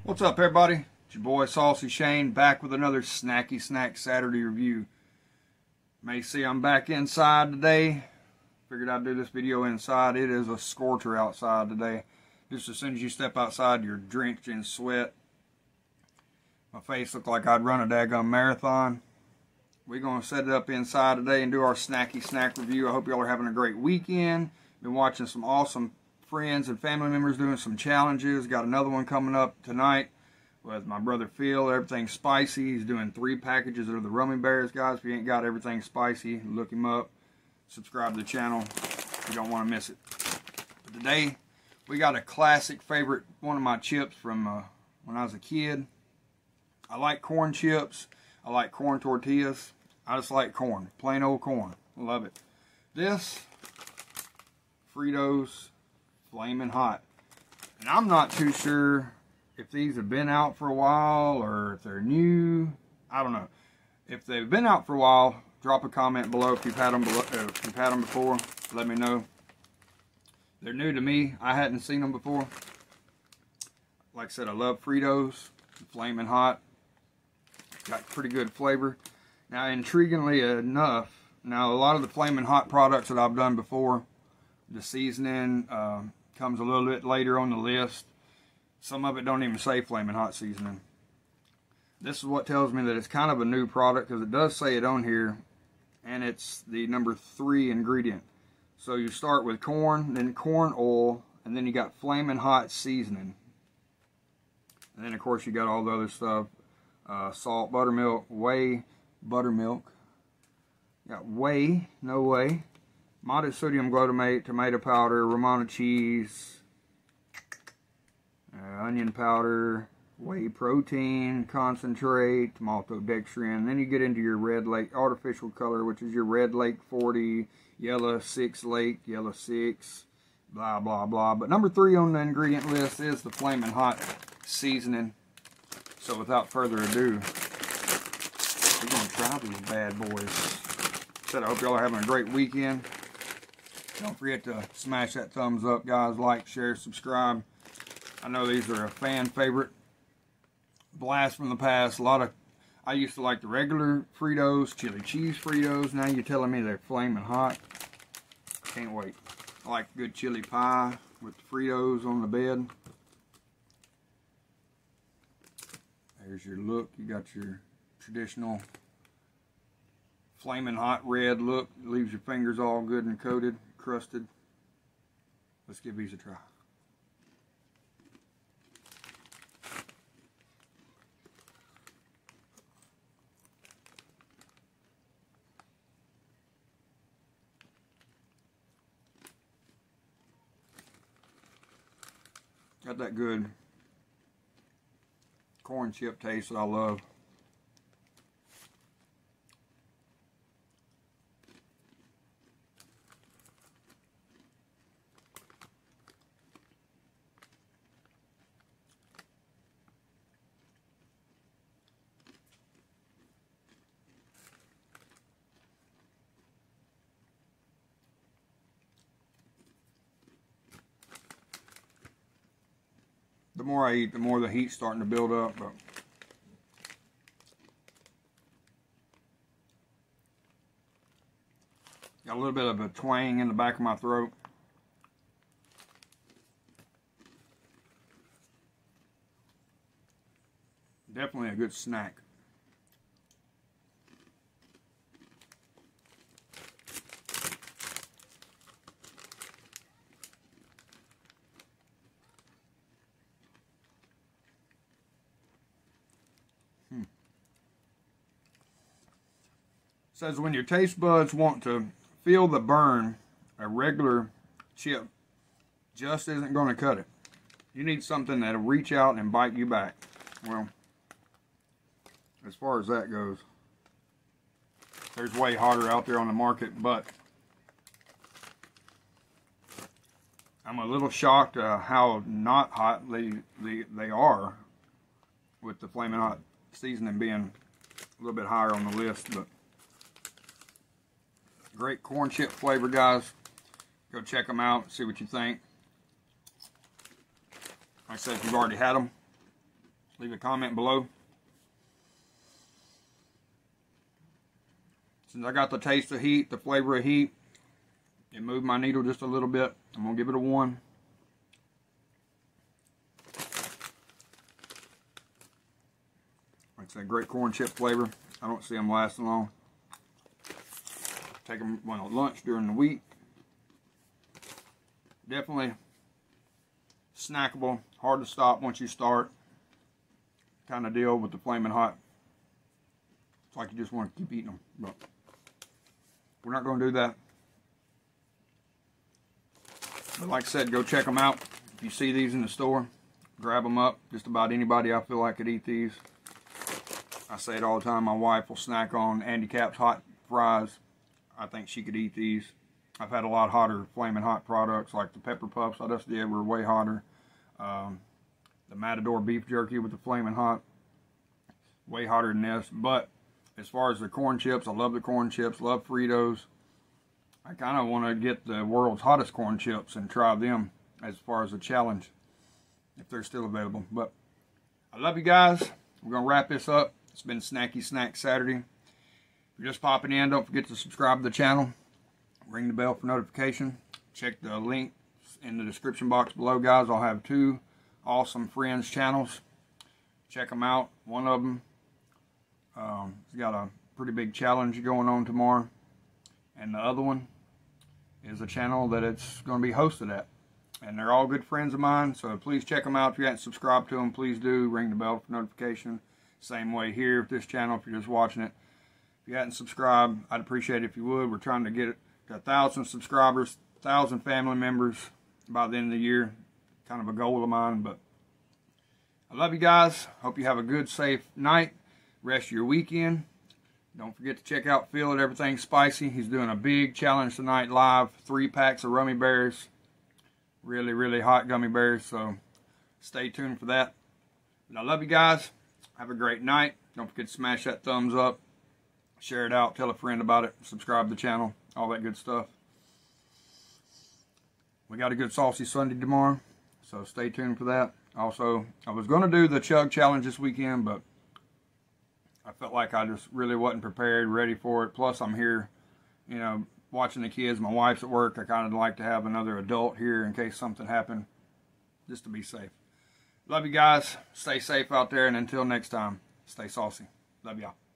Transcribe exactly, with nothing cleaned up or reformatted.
What's up, everybody? It's your boy Saucy Shane, back with another Snacky Snack Saturday review. You may see I'm back inside today. Figured I'd do this video inside. It is a scorcher outside today. Just as soon as you step outside, you're drenched in sweat. My face looked like I'd run a daggum marathon. We're going to set it up inside today and do our Snacky Snack review. I hope y'all are having a great weekend. Been watching some awesome friends and family members doing some challenges. Got another one coming up tonight with my brother Phil. Everything's spicy. He's doing three packages of the Rummy Bears, guys. If you ain't got everything spicy, look him up. Subscribe to the channel. You don't want to miss it. But today, we got a classic favorite, one of my chips from uh, when I was a kid. I like corn chips. I like corn tortillas. I just like corn. Plain old corn. Love it. This, Fritos Flamin Hot. And I'm not too sure if these have been out for a while or if they're new. I don't know. If they've been out for a while, drop a comment below if you've had them, below, uh, if you've had them before. Let me know. They're new to me. I hadn't seen them before. Like I said, I love Fritos. Flamin Hot. Got pretty good flavor. Now, intriguingly enough, now a lot of the Flamin Hot products that I've done before, the seasoning uh, comes a little bit later on the list. Some of it don't even say Flamin Hot seasoning. This is what tells me that it's kind of a new product, because it does say it on here, and it's the number three ingredient. So you start with corn, then corn oil, and then you got Flamin Hot seasoning. And then of course you got all the other stuff. Uh, salt, buttermilk, whey, buttermilk. Got whey, no whey. Modded sodium glutamate, tomato powder, Romano cheese, uh, onion powder, whey protein, concentrate, maltodextrin. Then you get into your red lake artificial color, which is your red lake forty, yellow six lake, yellow six, blah, blah, blah. But number three on the ingredient list is the Flamin Hot seasoning. So without further ado, we're going to try these bad boys. Said I hope y'all are having a great weekend. Don't forget to smash that thumbs up, guys. Like, share, subscribe. I know these are a fan favorite. Blast from the past. A lot of, I used to like the regular Fritos, chili cheese Fritos. Now you're telling me they're Flamin Hot. Can't wait. I like good chili pie with the Fritos on the bed. There's your look. You got your traditional Flamin Hot red look. It leaves your fingers all good and coated, crusted. Let's give these a try. Got that good corn chip taste that I love. The more I eat, the more the heat's starting to build up. But got a little bit of a twang in the back of my throat. Definitely a good snack. Hmm. Says when your taste buds want to feel the burn, a regular chip just isn't going to cut it. You need something that'll reach out and bite you back. Well, as far as that goes, there's way hotter out there on the market, but I'm a little shocked uh, how not hot they, they, they are, with the Flamin Hot seasoning being a little bit higher on the list. But great corn chip flavor, guys. Go check them out, see what you think. Like I said, if you've already had them, leave a comment below. Since I got the taste of heat, the flavor of heat, it moved my needle just a little bit. I'm going to give it a one. Like I said, great corn chip flavor. I don't see them lasting long. Take them when at lunch during the week. Definitely snackable, hard to stop once you start kind of deal with the Flamin' Hot. It's like you just want to keep eating them, but we're not going to do that. But like I said, go check them out. If you see these in the store, grab them up. Just about anybody I feel like could eat these. I say it all the time, my wife will snack on Andy Cap's hot fries. I think she could eat these. I've had a lot hotter Flamin' Hot products like the Pepper Puffs I just did were way hotter. Um, the Matador beef jerky with the Flamin' Hot, way hotter than this. But as far as the corn chips, I love the corn chips, love Fritos. I kind of want to get the world's hottest corn chips and try them as far as a challenge, if they're still available. But I love you guys. We're going to wrap this up. It's been Snacky Snack Saturday. If you're just popping in, don't forget to subscribe to the channel. Ring the bell for notification. Check the link in the description box below, guys. I'll have two awesome friends channels. Check them out. One of them um, has got a pretty big challenge going on tomorrow. And the other one is a channel that it's going to be hosted at. And they're all good friends of mine, so please check them out. If you haven't subscribed to them, please do. Ring the bell for notification. Same way here with this channel if you're just watching it. If you hadn't subscribed, I'd appreciate it if you would. We're trying to get it to a thousand subscribers, a thousand family members by the end of the year. Kind of a goal of mine, but I love you guys. Hope you have a good, safe night. Rest of your weekend. Don't forget to check out Phil at Everything Spicy. He's doing a big challenge tonight live. Three packs of rummy bears. Really, really hot gummy bears. So stay tuned for that. But I love you guys. Have a great night. Don't forget to smash that thumbs up. Share it out. Tell a friend about it. Subscribe to the channel. All that good stuff. We got a good Saucy Sunday tomorrow. So stay tuned for that. Also, I was going to do the chug challenge this weekend, but I felt like I just really wasn't prepared, ready for it. Plus, I'm here, you know, watching the kids. My wife's at work. I kind of like to have another adult here in case something happened, just to be safe. Love you guys. Stay safe out there, and until next time, stay saucy. Love y'all.